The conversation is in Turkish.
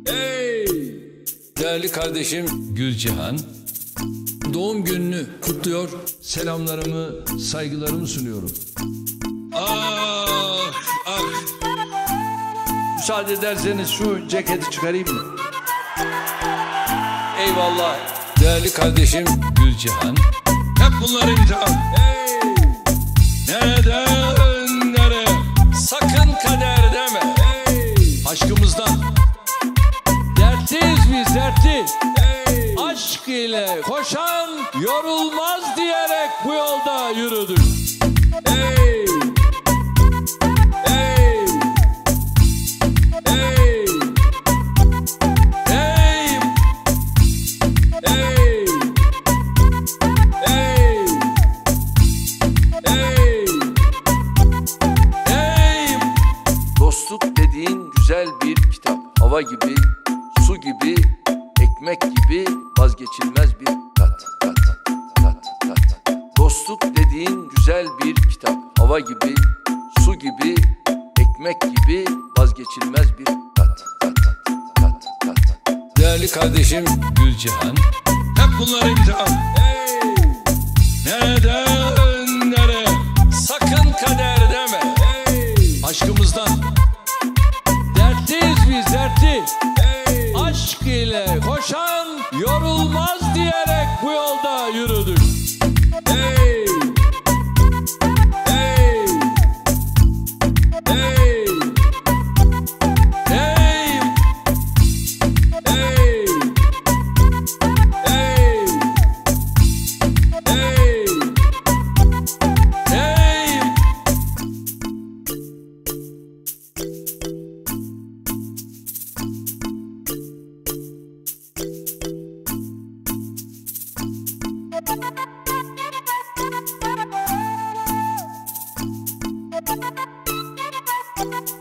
Hey! Değerli kardeşim Gülcihan, doğum gününü kutluyor, selamlarımı, saygılarımı sunuyorum. Ah, ah! Müsaade ederseniz şu ceketi çıkarayım mı? Eyvallah. Değerli kardeşim Gülcihan, hep bunlar imtihan. Hey! Neden, nereye? Sakın kader deme. Hey! Aşkımızdan dertliyiz biz, dertli. Hey! Aşk ile koşan yorulmaz diyerek bu yolda yürüdük. Hey! Hey! Hey! Hey! Hey! Hey! Hey! Hey! Dostluk dediğin güzel bir kitap. Hava gibi, su gibi, ekmek gibi vazgeçilmez bir tat. Dostluk dediğin güzel bir kitap. Hava gibi, su gibi, ekmek gibi vazgeçilmez bir tat. Değerli kardeşim Gülcihan, hep bunlar imtihan. Hey! Neden, nereye? Sakın kader deme. Hey! Aşkımızdan dertliyiz biz, dertli. Hey! Aşk ile koşan yorulmaz diyerek bu yolda yürüdük. Hey! Hey! Hey! Hey! Hey! Hey! Hey! Hey! Thank you.